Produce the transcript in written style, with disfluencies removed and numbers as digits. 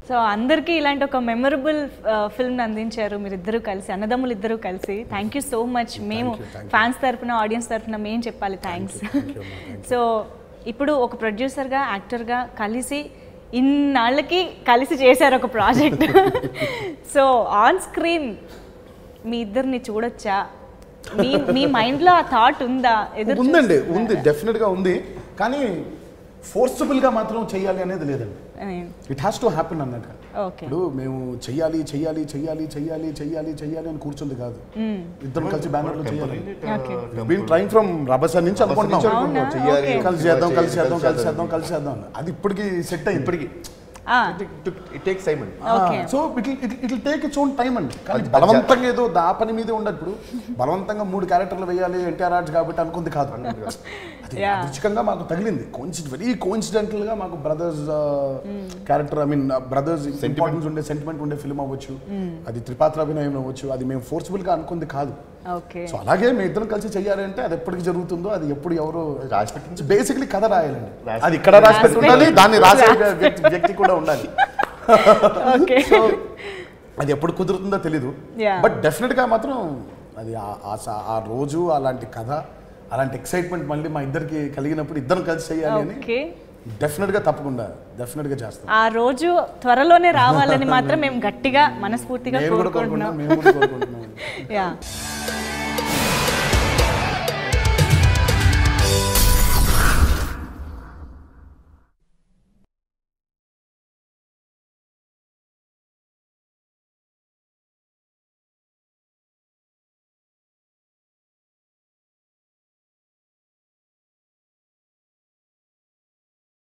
So అందరికీ ఇలాంటి ఒక మెమరబుల్ ఫిల్మ్ అందించారు మీరిద్దరూ కలిసి, అన్నదమ్ములు ఇద్దరూ కలిసి. Thank you so much. మేము ఫ్యాన్స్ తరఫున, ఆడియన్స్ తరఫున మేము చెప్పాలి థ్యాంక్స్. సో ఇప్పుడు ఒక ప్రొడ్యూసర్గా, యాక్టర్గా కలిసి ఇన్నాళ్ళకి కలిసి చేశారు ఒక ప్రాజెక్ట్. సో ఆన్ స్క్రీన్ మీ ఇద్దరిని చూడొచ్చా? మీ మైండ్లో ఆ థాట్ ఉందా? ఉందండి, ఉంది, డెఫినెట్గా ఉంది. కానీ ఫోర్సబుల్గా మాత్రం చెయ్యాలి అనేది లేదండి. ఇట్ హ్యాస్ టు హ్యాపెన్ అన్నట్టు. ఇప్పుడు మేము చెయ్యాలి చెయ్యాలి చెయ్యాలి చెయ్యాలి చెయ్యాలి చెయ్యాలి అని కూర్చుంది కాదు, ఇద్దరం కలిసి బ్యానర్లో చెయ్యాలి. బీన్ ట్రైంగ్ ఫ్రమ్ రబసా నుంచి అనుకుంటున్నాం, కలిసి చేద్దాం కలిసి చేద్దాం కలిసి చేద్దాం కలిసి చేద్దాం. అది ఇప్పటికి సెట్ అయ్యి ఇప్పటికి it takes time అండి. So it will take its own time అండి. కానీ బలవంతంగా ఏదో దా పని మీదే ఉండదు. ఇప్పుడు బలవంతంగా 3 క్యారెక్టర్లు వేయాలి ఎన్టీఆర్ ఆర్ట్స్ కాబట్టి అనుకుంది కాదు. అది రుచికంగా మాకు తగిలింది. వెరీ కోఇన్సిడెంటల్గా మాకు brothers character, I mean brothers importance ఉండే, సెంటిమెంట్ ఉండే ఫిల్మ్ అవ్వచ్చు, అది త్రిపాత్ర అభినయం అవ్వచ్చు. అది మేము ఫోర్స్ఫుల్గా అనుకుంది కాదు. సో అలాగే మేము ఇద్దరం కలిసి చెయ్యాలి అంటే అది ఎప్పటికి జరుగుతుందో, అది ఎప్పుడు ఎవరు రాసి పెట్టి బేసిక్లీ కథ రాయాలండి. అది ఇక్కడ రాసి పెట్టి ఉండాలి, దాన్ని రాసే వ్యక్తి కూడా ఉండాలి. సో అది ఎప్పుడు కుదురుతుందో తెలీదు. బట్ డెఫినెట్గా మాత్రం అది ఆ రోజు అలాంటి కథ, అలాంటి ఎక్సైట్మెంట్ మళ్ళీ మా ఇద్దరికి కలిగినప్పుడు ఇద్దరం కలిసి చేయాలి అని డెఫినెట్గా తప్పకుండా డెఫినెట్గా చేస్తాం. ఆ రోజు త్వరలోనే రావాలని మాత్రం మేము గట్టిగా మనస్ఫూర్తిగా కోరుకుంటున్నాం. మేము కూడా కోరుకుంటున్నాం.